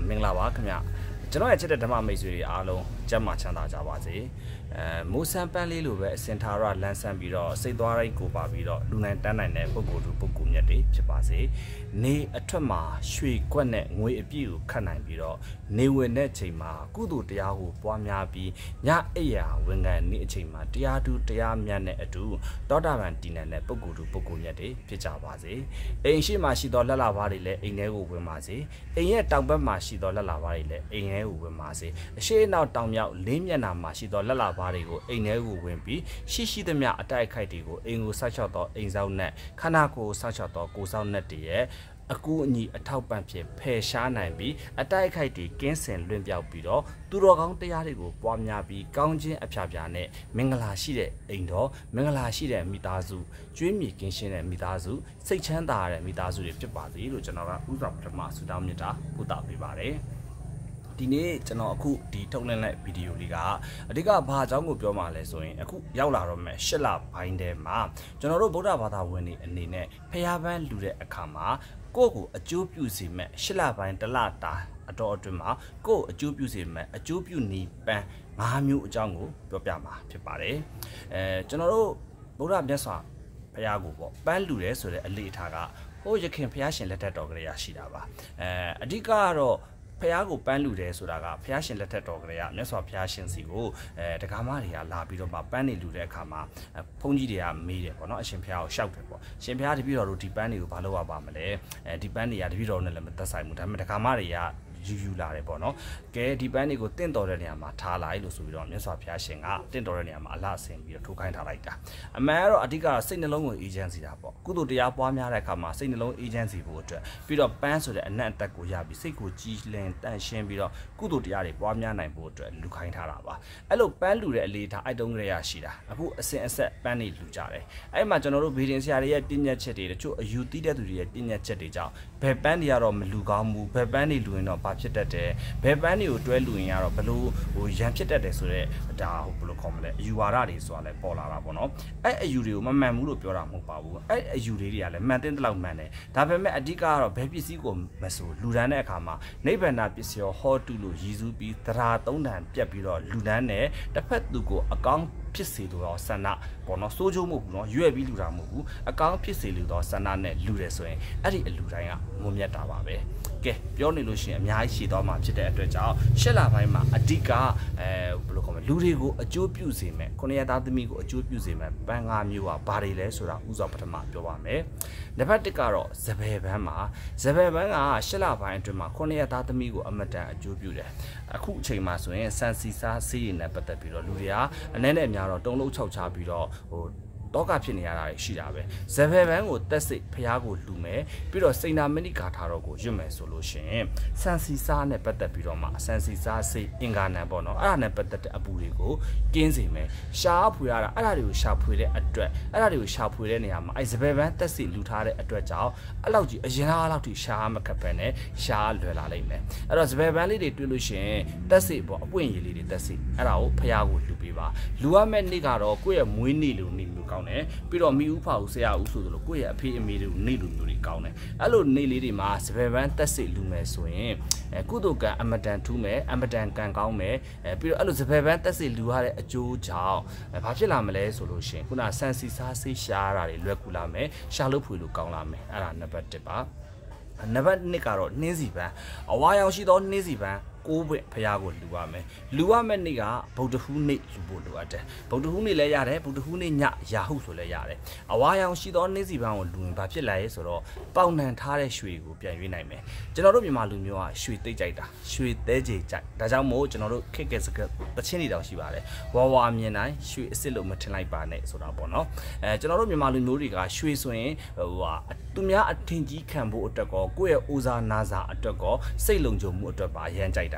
မင်္ဂလာပါခင်ဗျကျွန်တော်ရဲ့ချက်တဲ့ဓမ္မမိတ်ဆွေတွေအားလုံးကျမ်းမာချမ်းသာကြပါစေမိုးဆန်းပန်းလေးလိုပဲအစင်ထာရလန်းဆန်းပြီးတော့စိတ်သွားတိုင်းကိုပါပြီးတော့လူနိုင်တန်းနိုင်တဲ့ပုဂ္ဂိုလ်သူပုဂ္ဂိုလ်မြတ်တွေဖြစ်ပါစေနေအထွက်မှာရွှေကွက်နဲ့ငွေအပြည့်ကိုခတ်နိုင်ပြီးတော့နေဝင်တဲ့ချိန်မှာကုသိုလ်တရားကိုပွားများပြီးညအိယာဝင်ခံနေအချိန်မှာတရားတူတရားမြတ်နဲ့အတူတောတာပန်တည်နေတဲ့ပုဂ္ဂိုလ်သူပုဂ္ဂိုလ်မြတ်တွေဖြစ်ကြပါစေအိမ်ရှိမှရှိသောလက်လာပါတွေလည်းအိမ်ထဲကိုဝင်ပါစေအိမ်ရဲ့တောင်ဘက်မှာရှိသောလက်လာပါတွေလည်းအိမ်ထဲကိုဝင်ပါစေအရှိအနောက်တောင်မြောက်လေးမျက်နှာမှာရှိသောလက်လာပါတွေကိုအိမ်ထဲကိုဝင်ပြီးရှိသမျှအတိုက်အခိုက်တွေကိုအိမ်ကိုဆောက်ချောက်သောအိမ်ဆောင်နဲ့ခန္ဓာကိုယ်ဆောက်ချောက်သောကိုယ်ဆောင်နဲ့တည်းရဲ့အကူအညီအထောက်ပံ့ဖြစ်ဖယ်ရှားနိုင်ပြီးအတိုက်အခိုက်တွေကင်းစင်လွင့်ပြောက်ပြီးတော့သူတော်ကောင်းတရားတွေကိုပွားများပြီးကောင်းခြင်းအဖျားဖျားနဲ့မင်္ဂလာရှိတဲ့အိမ်တော်မင်္ဂလာရှိတဲ့မိသားစုကျွေးမြေကင်းရှင်းတဲ့မိသားစုစိတ်ချမ်းသာတဲ့မိသားစုတွေဖြစ်ပါစေလို့ကျွန်တော်ကဥစွာပထမဆုတောင်းမြတ်တာပို့တာပေးပါတယ်ဒီနေ့ကျွန်တော်အခုဒီထုတ်လွှင့်လိုက်ဗီဒီယိုလေးကအဓိကဘာအကြောင်းကိုပြောမှာလဲဆိုရင်အခုရောက်လာတော့မယ်၈လပိုင်းထဲမှာကျွန်တော်တို့ဗုဒ္ဓဘာသာဝင်တွေအနေနဲ့ဖျားပန်းလူတဲ့အခါမှာကိုယ့်ကိုအကျိုးပြုစေမဲ့၈လပိုင်းတစ်လတာအတော်အတွင်းမှာကိုယ့်အကျိုးပြုစေမဲ့အကျိုးပြုနေပန်း၅မျိုးအကြောင်းကိုပြောပြမှာဖြစ်ပါတယ်ကျွန်တော်တို့ဗုဒ္ဓမြတ်စွာဘုရားကိုပေါ့ပန်းလူတယ်ဆိုတဲ့အလေးအထားကဟိုရခင်ဘုရားရှင်လက်ထက်တော်ကလေးရရှိတာပါအဓိကကတော့ဖះကိုပန်းလူတယ်ဆိုတာကဖះရှင်လက်ထက်တော်ကလေးကမြတ်စွာဘုရားရှင်စီကိုတက္ကမတွေကလာပြီးတော့မှပန်းနေလူတဲ့အခါမှာဘုန်းကြီးတွေကမေးတယ်ပေါ့နော်အရှင်ဘုရားကိုရှောက်တယ်ပေါ့ရှင်ဘုရားတပည့်တော်တို့ဒီပန်းတွေကိုဘာလို့ရပါမလဲဒီပန်းတွေကတပည့်တော်နဲ့လည်းမသက်ဆိုင်ဘူးဒါပေမဲ့တက္ကမတွေကယူလာတယ်ပေါ့နော်ကဲဒီပန်းတွေကိုတင့်တော်တဲ့နေရာမှာထားလိုက်လို့ဆိုပြီးတော့မြတ်စွာဘုရားရှင်ကတင့်တော်တဲ့နေရာမှာအလှဆင်ပြီးတော့ထိုးခိုင်းထားလိုက်တာအမှန်ကတော့အဓိကစိတ်နှလုံးကိုအေးချမ်းစေတာပေါ့ကုသိုလ်တရားပွားများတဲ့အခါမှာစိတ်နှလုံးအေးချမ်းစေဖို့အတွက်ပြီးတော့ပန်းဆိုတဲ့အနက်အသက်ကိုရပြီးစိတ်ကိုကြည်လင်တန့်ရှင်းပြီးတော့ကုသိုလ်တရားတွေပွားများနိုင်ဖို့အတွက်လူခိုင်းထားတာပါအဲ့လိုပန်းလူတဲ့အလေးထားအိုက်တုံးကြရရှိတာအခုအစဉ်အဆက်ပန်းတွေလူကြတယ်အဲ့မှာကျွန်တော်တို့ဗေဒင်ဆရာတွေရဲ့ပြည့်ညက်ချက်တွေတချို့အယူသီးတဲ့သူတွေရဲ့ပြည့်ညက်ချက်တွေကြောင့်ဘယ်ပန်းတွေကတော့မလူကောင်းဘူးဘယ်ပန်းတွေလူရင်တော့ဘာဖြစ်တတ်တယ်ဘယ်ပန်းတွေကိုတွဲလူရင်ကတော့ဘလို့ရန်ဖြစ်တတ်တယ်ဆိုတော့ဒါဘလို့ခေါ်မလဲအယူဝါဒတွေဆိုတာလည်းပေါ်လာတာပေါ့နော်အဲ့အယူတွေကိုမမှန်ဘူးလို့ပြောတာမဟုတ်ပါဘူးအဲ့အယူတွေကလည်းမှန်တဲ့လောက်မှန်တယ်ဒါပေမဲ့အဓိကကတော့ဘယ်ပစ္စည်းကိုမဆိုလူဒန်းတဲ့အခါမှာနိဗ္ဗာန်ပစ္စည်းရောဟောတုလို့ရည်စူးပြီးသရာသုံးတန်ပြတ်ပြီးတော့လူဒန်းနဲ့တစ်ဖက်သူကိုအကောင်းဖြစ်စေလို့တော့ဆန္ဒပေါ့နော်စိုးကျိုးမဟုတ်ဘူးနော်ရွက်ပြီးလူတာမဟုတ်ဘူးအကောင်းဖြစ်စေလို့တော့ဆန္ဒနဲ့လူတယ်ဆိုရင်အဲ့ဒီအလူတိုင်းကမုံမြတ်တာပါပဲကဲပြောနေလို့ရှိရင်အများကြီးရှည်သွားမှာဖြစ်တဲ့အတွက်ကြောင့်၈လပိုင်းမှာအဓိကဘယ်လိုခေါ်မလဲလူတွေကိုအကျိုးပြုစေမယ်ခုနှစ်သားသမီးကိုအကျိုးပြုစေမယ်ပန်း၅မျိုးကဘာတွေလဲဆိုတာဥစွာပထမပြောပါမယ်နံပါတ်၁ကတော့ဇပယ်ပန်းမှာဇပယ်ပန်းက၈လပိုင်းအတွင်းမှာခုနှစ်သားသမီးကိုအမတန်အကျိုးပြုတယ်အခုအချိန်မှာဆိုရင်စံစီစားဆေးရည်နဲ့ပတ်သက်ပြီးတော့လူတွေကအနည်းနဲ့အများတော့တုံးလုံး၆ချပြီးတော့တောကဖြစ်နေရတာရှိတာပဲဇဗေဘန်းကိုတက်စိတ်ဖျားကိုလူမယ်ပြီးတော့စိန်နာမဏိဂါထာတော်ကိုရွတ်မယ်ဆိုလို့ရှိရင်စံစီစားနဲ့ပတ်သက်ပြီးတော့မှစံစီစားစိတ်အင်္ဂါနံပေါ့နော်အဲ့ဒါနဲ့ပတ်သက်တဲ့အပူတွေကိုကင်းစေမယ်ရှားဖွေရတာအဲ့ဒါတွေကိုရှာဖွေတဲ့အတွက်အဲ့ဒါတွေကိုရှာဖွေတဲ့နေရာမှာအဲ့ဇဗေဘန်းတက်စိတ်လူထားတဲ့အတွက်ကြောင့်အဲ့လောက်ကြီးအရင်အားလောက်ထိရှားမခက်ပဲနဲ့ရှားလွယ်လာလိမ့်မယ်အဲ့တော့ဇဗေဘန်းလေးတွေတွေ့လို့ရှိရင်တက်စိတ်ပေါ့အပွင့်ရည်လေးတွေတက်စိတ်အဲ့ဒါကိုဖျားကိုလူပေးပါလူရမယ့်နေ့ကတော့ကိုယ့်ရဲ့မွေးနေ့လိုနေ့မျိုးကောင်းတယ်ပြီးတော့မိဦးဖာဦးဆရာဦးဆိုသလိုကိုယ့်ရဲ့အဖေအမေတွေကိုနေလူမျိုးတွေကောင်းတယ်အဲ့လိုနေလေးတွေမှာစပယ်ပန်းတက်စိတ်လူမယ်ဆိုရင်ကုသိုလ်ကံအမတန်ထူးမယ်အမတန်ကံကောင်းမယ်ပြီးတော့အဲ့လိုစပယ်ပန်းတက်စိတ်လူရတဲ့အကျိုးကြောင့်ဘာဖြစ်လာမလဲဆိုလို့ရှိရင်ခုနဆန်စီစားဆေးရှားတာတွေလွယ်ကူလာမယ်ရှာလို့ဖွေလို့ကောင်းလာမယ်အဲ့ဒါနံပါတ်1ပါနံပါတ်2ကတော့နှင်းစီပန်းအဝါရောင်ရှိသောနှင်းစီပန်းကိုးပွင့်ဖျားကိုလူရမယ်လူရမယ့်နေ့ကဗုဒ္ဓဟူးနေ့လူဖို့လိုအပ်တယ်ဗုဒ္ဓဟူးနေ့လည်းရတယ်ဗုဒ္ဓဟူးနေ့ညရာဟုဆိုလည်းရတယ်အဝါရောင်ရှိသောနေ့စီပန်းကိုလူရင်ဘာဖြစ်လာရဲဆိုတော့ပေါင်နှံထားတဲ့ရွှေကိုပြန်ရွေးနိုင်မယ်ကျွန်တော်တို့မြန်မာလူမျိုးကရွှေသိကြိုက်တာရွှေသဲကြေကြိုက်ဒါကြောင့်မို့ကျွန်တော်တို့ခက်ကစကတချင်းတွေတောင်ရှိပါတယ်ဝါဝါမြင်တိုင်းရွှေအစ်စ်လို့မထင်လိုက်ပါနဲ့ဆိုတာပေါ့နော်ကျွန်တော်တို့မြန်မာလူမျိုးတွေကရွှေဆိုရင်သူများအထင်ကြီးခံဖို့အတွက်ကောကိုယ့်ရဲ့အိုဇာနာဇာအတွက်ကောစိတ်လုံခြုံမှုအတွက်ပါအရန်ကြိုက်တာ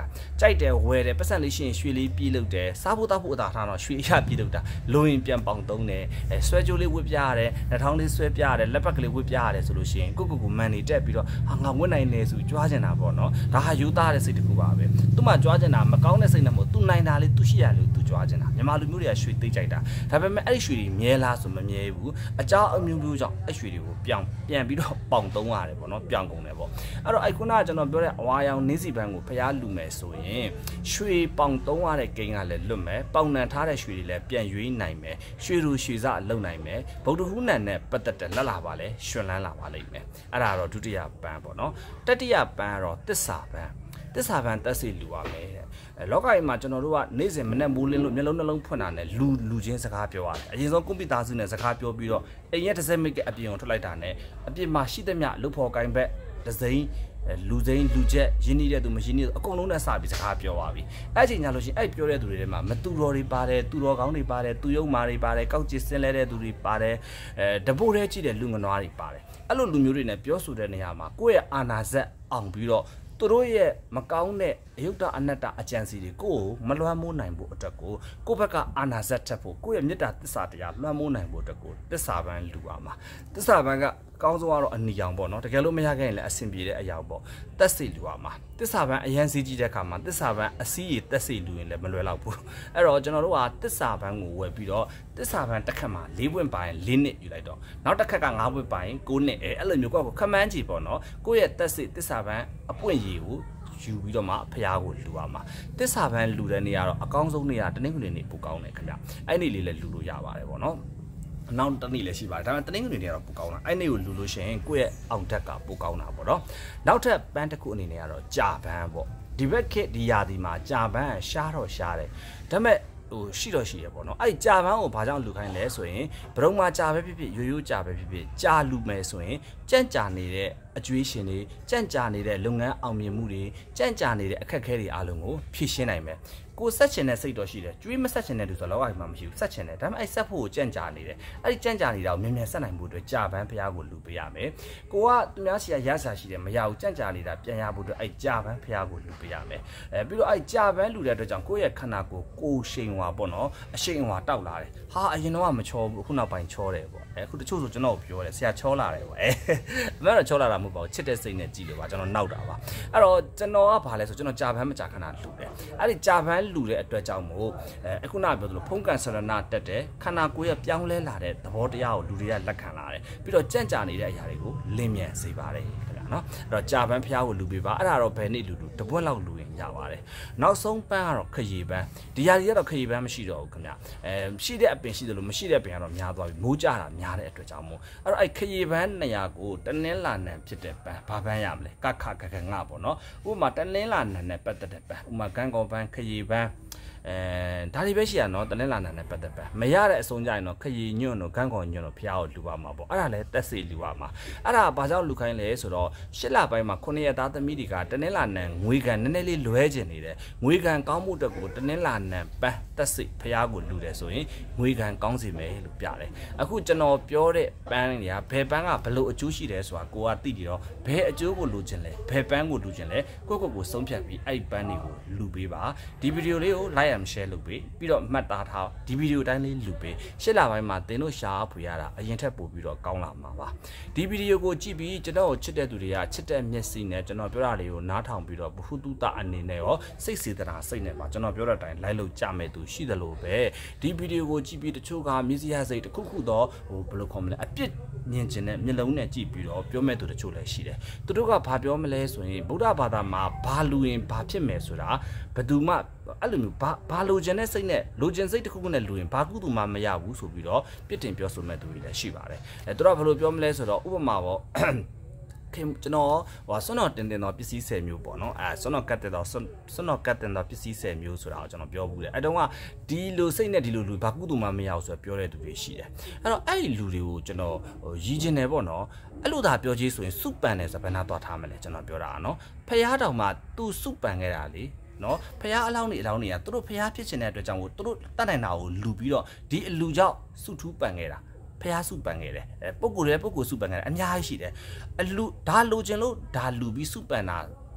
တာကြိုက်တယ်ဝယ်တယ်ပတ်စံလေးရှိရင်ရွှေလေးပြေးလုပ်တယ်စားဖို့တောက်ဖို့အသာထားတော့ရွှေရပြေးလုပ်တာလိုရင်ပြန်ပေါင်သုံးတယ်ဆွဲကြိုးလေးဝစ်ပြရတယ်နှာထောင်းလေးဆွဲပြရတယ်လက်ပတ်ကလေးဝစ်ပြရတယ်ဆိုလို့ရှိရင်ကိုမန်နေတက်ပြီးတော့ငါဝစ်နိုင်နေဆိုကြွားကျင်တာပေါ့နော်ဒါဟာယူသားတဲ့စိတ်တစ်ခုပါပဲသူမှကြွားကျင်တာမကောင်းတဲ့စိတ်နဲ့မဟုတ်သူနိုင်တာလေးသူရှိရလို့သူကြွားကျင်တာမြန်မာလူမျိုးတွေကရွှေသိကြိုက်တာဒါပေမဲ့အဲ့ဒီရွှေတွေမြဲလားဆိုမမြဲဘူးအကြောင်းအမျိုးမျိုးကြောင့်အဲ့ရွှေတွေကိုပြန်ပြီးတော့ပေါင်သုံးရတယ်ပေါ့နော်ပြောင်းကုန်တယ်ပေါ့အဲ့တော့အဲ့ခုနကကျွန်တော်ပြောတဲ့အဝါရောင်နင်းစီပန်းကိုဖျားလူမယ်ဆိုရင်ရွှေပေါင်သုံးရတဲ့ကိန်းကလည်းလွတ်မယ်ပေါင်နံထားတဲ့ရွှေတွေလည်းပြန်ရွေးနိုင်မယ်ရွှေလူရွှေစလုံနိုင်မယ်ဗုဒ္ဓဟူးနံနဲ့ပတ်သက်တဲ့လက်လာပါလဲရှင်လန်းလာပါလိမ့်မယ်အဲ့ဒါတော့ဒုတိယပန်းပေါ့နော်တတိယပန်းကတော့တစ္ဆာပန်းတက်စီလူရမယ်တဲ့လောကကြီးမှာကျွန်တော်တို့ကနေ့စဉ်မနေ့မိုးလင်းလို့မျက်လုံးနှလုံးဖွင့်တာနဲ့လူချင်းစကားပြောရတယ်အရင်ဆုံးကွန်ပျူတာစုနဲ့စကားပြောပြီးတော့အိမ်ရဲ့တစ်စက်မိကအပြင်ကိုထွက်လိုက်တာနဲ့အပြင်မှာရှိသမျှလုဖို့ကိုင်းဘက်ဒဇိန်လူစိမ်းလူချက်ရင်းနှီးတဲ့သူမရင်းနှီးအကုန်လုံးနဲ့စပြီးစကားပြောပါပြီအဲ့ချိန်ညလို့ရှိရင်အဲ့ပြောတဲ့သူတွေထဲမှာမတူတော်တွေပါတယ်သူတော်ကောင်းတွေပါတယ်သူယုံမာတွေပါတယ်ကောက်ကျစ်စင်းလဲတဲ့သူတွေပါတယ်တပိုးထဲကြည့်တဲ့လူငနွားတွေပါတယ်အဲ့လိုလူမျိုးတွေနဲ့ပြောဆိုတဲ့နေရာမှာကိုယ့်ရဲ့အာနာဇက်အောင်ပြီးတော့သူတို့ရဲ့မကောင်းတဲ့အယုဒ္ဓအနတ္တအကြံစီတွေကိုမလွှမ်းမိုးနိုင်ဖို့အတွက်ကိုယ့်ဘက်ကအာနာဇက်ထက်ဖို့ကိုယ့်ရဲ့မေတ္တာသစ္စာတရားလွှမ်းမိုးနိုင်ဖို့အတွက်ကိုသစ္စာပန်းလူပါမှာသစ္စာပန်းကကောင်းဆုံးကတော့အနီရောင်ပေါ့နော်တကယ်လို့မရခဲ့ရင်လည်းအဆင်ပြေတဲ့အရာပေါ့တက်စိလူပါမှာသစ္စာပန်းအရန်စီးကြီးတဲ့အခါမှာသစ္စာပန်းအစည်းရတက်စိလူရင်လည်းမလွယ်တော့ဘူးအဲ့တော့ကျွန်တော်တို့ကသစ္စာပန်းကိုဝယ်ပြီးတော့သစ္စာပန်းတစ်ခက်မှာ၄ပွင့်ပါရင်၄နှစ်ယူလိုက်တော့နောက်တစ်ခက်က၅ပွင့်ပါရင်9နှစ်အဲ့လိုမျိုးကိုခမန်းကြည့်ပေါ့နော်ကိုယ့်ရဲ့တက်စိသစ္စာပန်းအပွင့်ရည်ကိုယူပြီးတော့မှဖျားကိုလူရမှာတစ္ဆာပန်းလူတဲ့နေရာတော့အကောင်းဆုံးနေရာတနင်္ဂနွေနေ့ပိုကောင်းတယ်ခင်ဗျအဲ့နေ့လေးလည်းလူလို့ရပါတယ်ပေါ့နော်နောက်တစ်နေ့လည်းရှိပါတယ်ဒါပေမဲ့တနင်္ဂနွေနေ့ကတော့ပိုကောင်းတာအဲ့နေ့ကိုလူလို့ရှိရင်ကိုယ့်ရဲ့အောင်တက်ကပိုကောင်းတာပေါ့နော်နောက်ထပ်ပန်းတစ်ခုအနေနဲ့ကတော့ကြာပန်းပေါ့ဒီဘက်ခေတ်ဒီရာသီမှာကြာပန်းရှားတော့ရှားတယ်ဒါပေမဲ့ရှိတော့ရှိရပေါ့နော်အဲ့ကြာပန်းကိုဘာကြောင့်လူခိုင်းလဲဆိုရင်ဘရုံမှာကြာပဲဖြစ်ဖြစ်ရိုးရိုးကြာပဲဖြစ်ဖြစ်ကြာလူမယ်ဆိုရင်ကြန့်ကြာနေတဲ့အကျွေးရှင်တွေကြန့်ကြာနေတဲ့လုပ်ငန်းအောင်မြင်မှုတွေကြန့်ကြာနေတဲ့အခက်အခဲတွေအားလုံးကိုဖြေရှင်းနိုင်မယ်ကိုဆက်ချင်တဲ့စိတ်တော့ရှိတယ်ကျွေးမဆက်ချင်တဲ့သူဆိုတော့လောကမှာမရှိဘူးဆက်ချင်တယ်ဒါပေမဲ့အဲ့ဆက်ဖို့ကိုကြန့်ကြာနေတယ်အဲ့ဒီကြန့်ကြာနေတာကိုမြန်မြန်ဆက်နိုင်ဖို့အတွက်ကြာပန်းဖျားကိုလူပေးရမယ်ကိုကသူများစီကရစာရှိတယ်မရဘူးကြန့်ကြာနေတာပြန်ရဖို့အတွက်အဲ့ကြာပန်းဖျားကိုလူပေးရမယ်ပြီးတော့အဲ့ကြာပန်းလူတဲ့အတွက်ကြောင့်ကိုယ့်ရဲ့ခန္ဓာကိုယ်ရှိန်ဝါပေါ့နော်အရှိန်ဝါတောက်လာတယ်ဟာအရင်တော့မချောဘူးအခုနောက်ပိုင်းချောတယ်ပေါ့အခုတချို့ဆိုကျွန်တော်ပြောတယ်ဆရာချောလာတယ်ပေါ့အမှန်တော့ချောလာတာမဟုတ်ပါဘူးချစ်တဲ့စိတ်နဲ့ကြည့်လို့ပါကျွန်တော်နောက်တာပါအဲ့တော့ကျွန်တော်ကဘာလဲဆိုကျွန်တော်ကြာပန်းမကြာခဏလူတယ်အဲ့ဒီကြာပန်းလူတဲ့အတွက်ကြောင့်မို့အခုနပြောသလိုဖုံးကန်ဆရဏတက်တယ်ခန္ဓာကိုယ်ရဲ့ပြောင်းလဲလာတဲ့သဘောတရားကိုလူတွေကလက်ခံလာတယ်ပြီးတော့ကြန့်ကြာနေတဲ့အရာတွေကိုလင်းမြန်စေပါတယ်ခင်ဗျာနော်အဲ့တော့ကြာပန်းဖျားကိုလူပေးပါအဲ့ဒါတော့ဘယ်နေ့လူတပွက်လောက်လူရင်ရပါတယ်နောက်ဆုံးပန်းကတော့ခရီပန်းဒီရာတွေကတော့ခရီပန်းမရှိတော့ဘူးခင်ဗျာရှိတဲ့အပင်ရှိတယ်လို့မရှိတဲ့ပင်ကတော့များသွားပြီမိုးကြတာများတဲ့အတွက်ကြောင့်မို့အဲ့တော့အဲ့ခရီပန်းနေရာကိုတနင်္လာနံဖြစ်တဲ့ပန်းဘာပန်းရမလဲကခကခငါပေါ့နော်ဥပမာတနင်္လာနံနဲ့ပတ်သက်တဲ့ပန်းဥပမာကန်းကောပန်းခရီပန်းဒါတွေပဲရှိရနော်တနင်္လာနံနဲ့ပတ်သက်ပဲမရတဲ့အဆုံးကြရင်တော့ခရီညွန့်တို့ကန်းကောင်ညွန့်တို့ဖျားကိုလူပါမှာပေါ့အဲ့ဒါလည်းတက်စီလူပါမှာအဲ့ဒါဘာကြောင့်လူခိုင်းလဲဆိုတော့၈လပိုင်းမှာ9ရက်သားသမီးတွေကတနင်္လာနံငွေကန်နည်းနည်းလေးလွဲကျင်နေတယ်ငွေကန်ကောင်းမှုအတွက်ကိုတနင်္လာနံပန်းတက်စီဖျားကိုလူတယ်ဆိုရင်ငွေကန်ကောင်းစီမယ်လို့ပြတယ်အခုကျွန်တော်ပြောတဲ့ပန်းတွေကဘယ်ပန်းကဘလို့အကျိုးရှိတယ်ဆိုတာကိုကသိကြတော့ဘယ်အကျိုးကိုလူချင်လဲဘယ်ပန်းကိုလူချင်လဲကိုဆုံးဖြတ်ပြီးအဲ့ပန်းတွေကိုလူပေးပါဒီဗီဒီယိုလေးကို like and share လုပ်ပေးပြီးတော့မှတ်သားထားဒီဗီဒီယိုတိုင်းလေးလူပေးရှစ်လပိုင်းမှာသင်တို့ရှာဖွေရတာအရင်ထက်ပိုပြီးတော့ကောင်းလာမှာပါဒီဗီဒီယိုကိုကြည့်ပြီးကျွန်တော်ကိုချစ်တဲ့သူတွေကချစ်တဲ့မျက်စိနဲ့ကျွန်တော်ပြောတာလေးကိုနားထောင်ပြီးတော့ဘ ഹു တုတအနေနဲ့ရောစိတ်စေတနာစိတ်နဲ့ပါကျွန်တော်ပြောတဲ့အတိုင်း like လုပ်ကြမယ်သူရှိသလိုပဲဒီဗီဒီယိုကိုကြည့်ပြီးတချို့ကမျက်စိရစိတ်တစ်ခုခုတော့ဘယ်လိုခေါ်မလဲအပြစ်မြင်ကျင်တဲ့မျက်လုံးနဲ့ကြည့်ပြီးတော့ပြောမဲ့သူတချို့လည်းရှိတယ်သူတို့ကဘာပြောမလဲဆိုရင်ဗုဒ္ဓဘာသာမှာဘာလူရင်ဘာဖြစ်မယ်ဆိုတာဘယ်သူမှအဲ့လိုမျိုးဘာလိုချင်တဲ့စိတ်နဲ့လိုချင်စိတ်တစ်ခုခုနဲ့လူရင်ဘာကုသိုလ်မှမရဘူးဆိုပြီးတော့ပြစ်တင်ပြောဆိုမဲ့သူတွေလည်းရှိပါတယ်သူတို့ကဘယ်လိုပြောမလဲဆိုတော့ဥပမာပေါ့ကျွန်တော်ဆွမ်းတော်တင်တော့ပစ္စည်း10မျိုးပေါ့နော်ဆွမ်းတော်ကတ်တဲ့တော့ဆွမ်းတော်ကတ်တဲ့တော့ပစ္စည်း10မျိုးဆိုတာကိုကျွန်တော်ပြောဘူးလေအဲ့တုန်းကဒီလိုစိတ်နဲ့ဒီလိုလူဘာကုသိုလ်မှမရဘူးဆိုတော့ပြောတဲ့သူတွေရှိတယ်အဲ့တော့အဲ့ဒီလူတွေကိုကျွန်တော်ရည်ကျင်တယ်ပေါ့နော်အဲ့လိုသာပြောချေးဆိုရင်စုပန်တယ်ဆိုဘယ်နာသွားထားမလဲကျွန်တော်ပြောတာနော်ဖះတောင်မှသူစုပန်ခဲ့တာလေနော်ဖះအလောင်းနေကသူတို့ဖះဖြစ်ချင်တဲ့အတွက်ကြောင့်ကိုသူတို့တတ်နိုင်တာကိုလူပြီးတော့ဒီအလူကြောင့်စုထူးပန်ခဲ့တာဖះစုပန်ခဲ့တယ်ပုဂ္ဂိုလ်စုပန်ခဲ့တယ်အများကြီးရှိတယ်အလူဒါလိုချင်လို့ဒါလူပြီးစုပန်တာ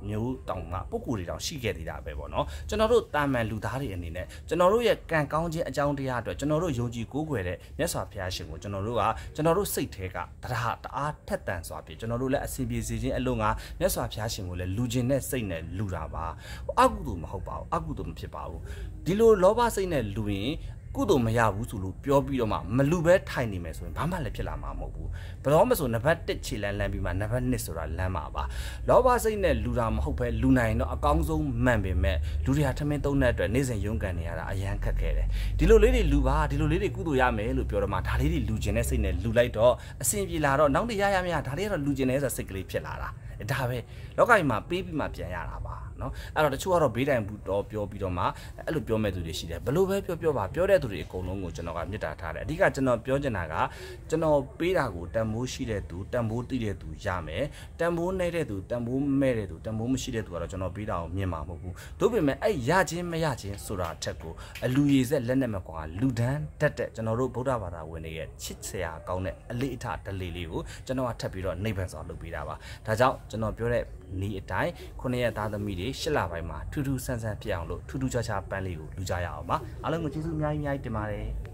မျိုးတောင်မှပုဂ္ဂိုလ်တွေတောင်ရှိခဲ့သေးတာပဲပေါ့နော်ကျွန်တော်တို့တာမန်လူသားတွေအနေနဲ့ကျွန်တော်တို့ရဲ့ကံကောင်းခြင်းအကြောင်းတရားအတွက်ကျွန်တော်တို့ယုံကြည်ကိုးကွယ်တဲ့မြတ်စွာဘုရားရှင်ကိုကျွန်တော်တို့စိတ်ထဲကတရားတအားထက်သန်စွာဖြင့်ကျွန်တော်တို့လည်းအစီပြေစီခြင်းအလုံးကမြတ်စွာဘုရားရှင်ကိုလည်းလူကျင်တဲ့စိတ်နဲ့လူတာပါအကုသိုလ်မဟုတ်ပါဘူးအကုသိုလ်မဖြစ်ပါဘူးဒီလိုလောဘစိတ်နဲ့လူရင်ကုသိုလ်မရဘူးဆိုလို့ပြောပြီးတော့မှမလူပဲထိုင်နေမယ်ဆိုရင်ဘာမှလည်းဖြစ်လာမှာမဟုတ်ဘူးဘယ်တော့မှဆိုနံပါတ်1ခြေလမ်းပြီးမှနံပါတ်2ဆိုတာလမ်းမှာပါလောဘစိတ်နဲ့လူတာမဟုတ်ပဲလူနိုင်တော့အကောင်းဆုံးမှန်ပေမဲ့လူတွေဟာထမင်းသုံးတဲ့အတွက်နေ့စဉ်ရုန်းကန်နေရတာအရန်ခက်ခဲတယ်ဒီလိုလေးတွေလူပါဒီလိုလေးတွေကုသိုလ်ရမယ်လို့ပြောတော့မှဒါလေးတွေလူကျင်တဲ့စိတ်နဲ့လူလိုက်တော့အဆင်ပြေလာတော့နောက်တရရမရဒါလေးကတော့လူကျင်တဲ့ဆိုစိတ်ကလေးဖြစ်လာတာဒါပဲလောကကြီးမှာပေးပြီးမှပြန်ရတာပါနော်အဲ့တော့တချို့ကတော့ဘေးတိုင်ဘူးတော့ပြောပြီးတော့မှအဲ့လိုပြောမဲ့သူတွေရှိတယ်ဘလို့ပဲပြောပါပြောတဲ့သူတွေအကုန်လုံးကိုကျွန်တော်ကမေတ္တာထားတယ်အဓိကကျွန်တော်ပြောချင်တာကကျွန်တော်ပေးတာကိုတန်ဖိုးရှိတဲ့သူတန်ဖိုးသိတဲ့သူရမယ်တန်ဖိုးနေတဲ့သူတန်ဖိုးမဲ့တဲ့သူတန်ဖိုးမရှိတဲ့သူကတော့ကျွန်တော်ပေးတာကိုမြင်မှာမဟုတ်ဘူးတို့ပေမဲ့အဲ့ရခြင်းမရခြင်းဆိုတာအထက်ကိုအလူရည်ဆက်လက်နဲ့မကွာလူဒန်းတက်တဲ့ကျွန်တော်တို့ဗုဒ္ဓဘာသာဝင်တွေရဲ့ချစ်စရာကောင်းတဲ့အလေးအထားဒလေးလေးကိုကျွန်တော်ကထပ်ပြီးတော့နိဗ္ဗာန်စွာလုပ်ပေးတာပါဒါကြောင့်ကျွန်တော်ပြောတဲ့ဤအတိုင်း9ရက်သားသမီးတွေ10လပိုင်းမှာထူးထူးဆန်းဆန်းဖြစ်အောင်လို့ထူးထူးခြားခြားပန်းလေးကိုလူကြရအောင်ပါအားလုံးကိုကျေးဇူးအများကြီးတင်ပါတယ်